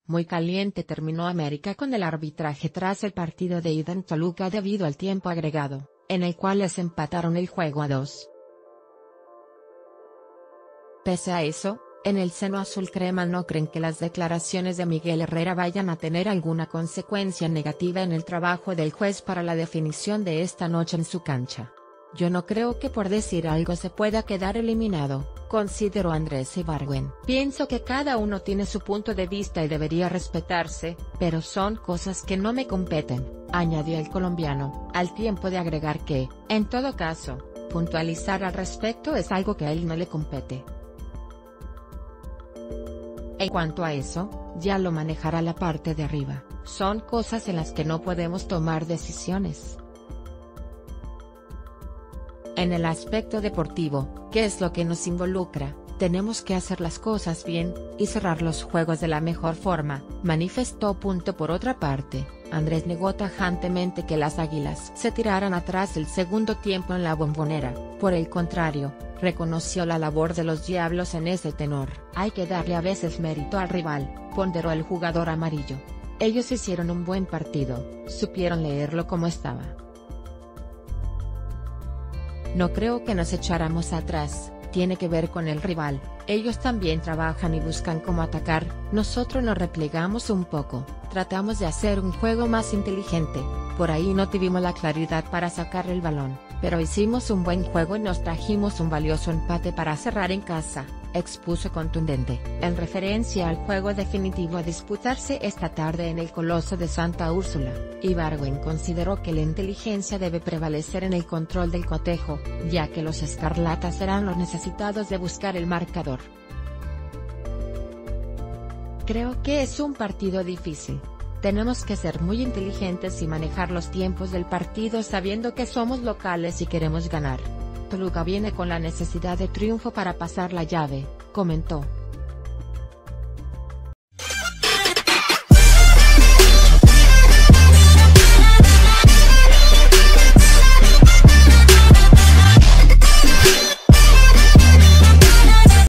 Muy caliente terminó América con el arbitraje tras el partido de ida en Toluca debido al tiempo agregado, en el cual les empataron el juego a 2. Pese a eso, en el seno azul crema no creen que las declaraciones de Miguel Herrera vayan a tener alguna consecuencia negativa en el trabajo del juez para la definición de esta noche en su cancha. Yo no creo que por decir algo se pueda quedar eliminado, consideró Andrés Ibargüen. Pienso que cada uno tiene su punto de vista y debería respetarse, pero son cosas que no me competen, añadió el colombiano, al tiempo de agregar que, en todo caso, puntualizar al respecto es algo que a él no le compete. En cuanto a eso, ya lo manejará la parte de arriba, son cosas en las que no podemos tomar decisiones. En el aspecto deportivo, que es lo que nos involucra, tenemos que hacer las cosas bien, y cerrar los juegos de la mejor forma, manifestó. Por otra parte, Andrés negó tajantemente que las Águilas se tiraran atrás el segundo tiempo en la Bombonera, por el contrario, reconoció la labor de los Diablos en ese tenor. Hay que darle a veces mérito al rival, ponderó el jugador amarillo. Ellos hicieron un buen partido, supieron leerlo como estaba. No creo que nos echáramos atrás, tiene que ver con el rival, ellos también trabajan y buscan cómo atacar, nosotros nos replegamos un poco, tratamos de hacer un juego más inteligente, por ahí no tuvimos la claridad para sacar el balón, pero hicimos un buen juego y nos trajimos un valioso empate para cerrar en casa, expuso contundente. En referencia al juego definitivo a disputarse esta tarde en el Coloso de Santa Úrsula, Ibargüen consideró que la inteligencia debe prevalecer en el control del cotejo, ya que los escarlatas serán los necesitados de buscar el marcador. Creo que es un partido difícil. Tenemos que ser muy inteligentes y manejar los tiempos del partido sabiendo que somos locales y queremos ganar. Toluca viene con la necesidad de triunfo para pasar la llave, comentó.